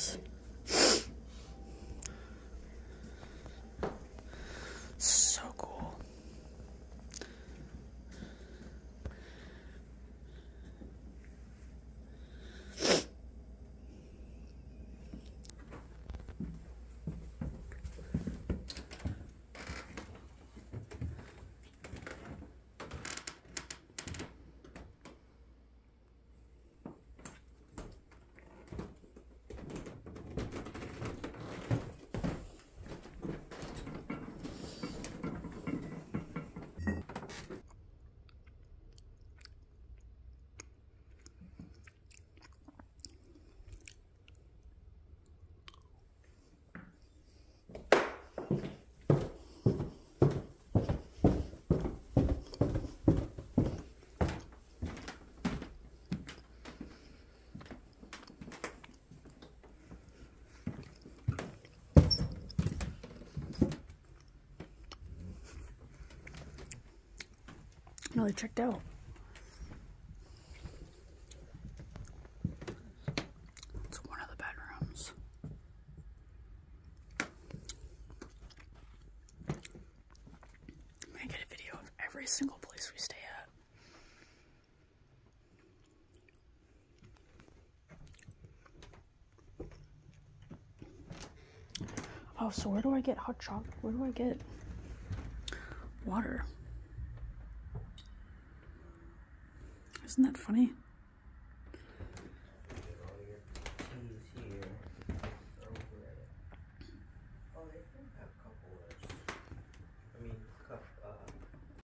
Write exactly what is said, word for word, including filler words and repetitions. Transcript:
this. So cool. No, they checked out. It's one of the bedrooms. I'm gonna get a video of every single place we stay at. Oh, so where do I get hot chocolate? Where do I get water? Isn't that funny?